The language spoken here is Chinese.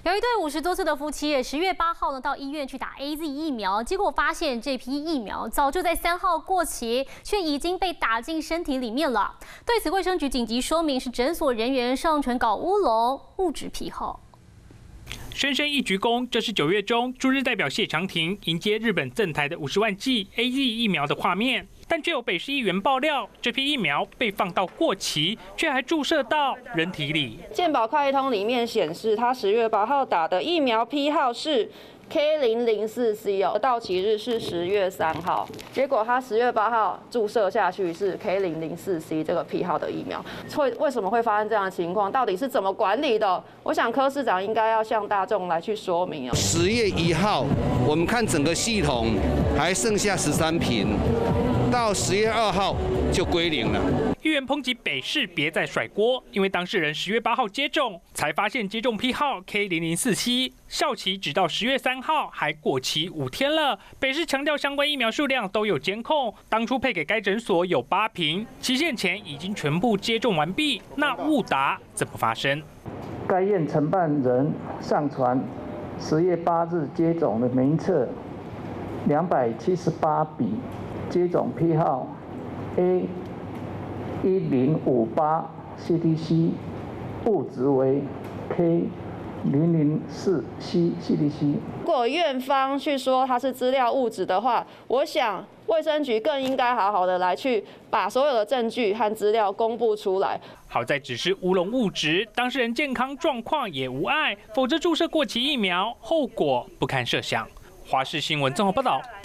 有一对50多岁的夫妻，10月8号呢到医院去打 AZ 疫苗，结果发现这批疫苗早就在3号过期，却已经被打进身体里面了。对此，卫生局紧急说明是诊所人员上传搞乌龙，误指批号。 深深一鞠躬，这是9月中驻日代表谢长廷迎接日本赠台的50万剂 AZ 疫苗的画面，但却有北市议员爆料，这批疫苗被放到过期，却还注射到人体里。 健保快通里面显示，他10月8号打的疫苗批号是 K004C 哦，到期日是10月3号，结果他10月8号注射下去是 K004C 这个批号的疫苗，为什么会发生这样的情况？到底是怎么管理的？我想柯市长应该要向大众来去说明哦。 10月1号，我们看整个系统还剩下13瓶，到10月2号就归零了。 议员抨击北市别再甩锅，因为当事人10月8号接种，才发现接种批号 K004C， 效期只到10月3号，还过期5天了。北市强调相关疫苗数量都有监控，当初配给该诊所有8瓶，期限前已经全部接种完毕，那误打怎么发生？ 该院承办人上传10月8日接种的名册278笔，接种批号 A1058 CDC， 物质为 K004C CDC。 如果院方去说它是资料物质的话，我想卫生局更应该好好的来去把所有的证据和资料公布出来。 好在只是乌龙误植，当事人健康状况也无碍，否则注射过期疫苗后果不堪设想。华视新闻综合报道。